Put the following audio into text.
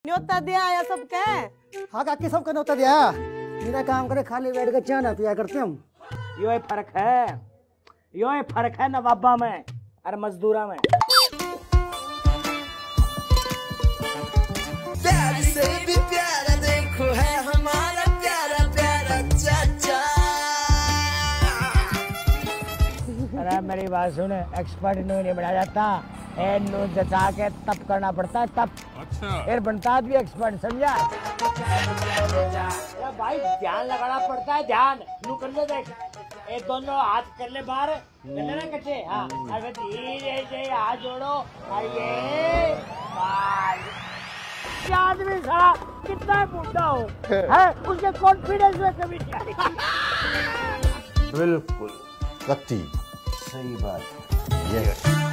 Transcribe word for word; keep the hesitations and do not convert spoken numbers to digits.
न्योता दिया या सब कह? हाँ काकी सबका न्योता दिया। मेरा काम करे खाली बैठ के चाय ना पिया करते हम। यो ही फर्क है, यो ही फर्क है नवाबा में और मजदूरा में। प्यार से भी प्यारा देखो है हमारा प्यारा प्यारा चाचा। अरे मेरी बात सुन, एक्सपर्ट इन्हों नहीं बना जाता, इन्हों जचा के तप करना पड़ता है, तप। अच्छा। फिर बनता भी एक्सपर्ट, समझा? भाई ध्यान लगाना पड़ता है, ध्यान। नू कर ले देख, ये दोनों हाथ कर ले बाहर, कर ले ना कच्चे। हाँ, अगर धीरे से हाथ जोड़ो, ये आदमी साला कितना बूढ़ा हो, है उसके कॉन्फिडेंस में कमी नहीं आई। बिल्कुल कत्ती सही बात। यस।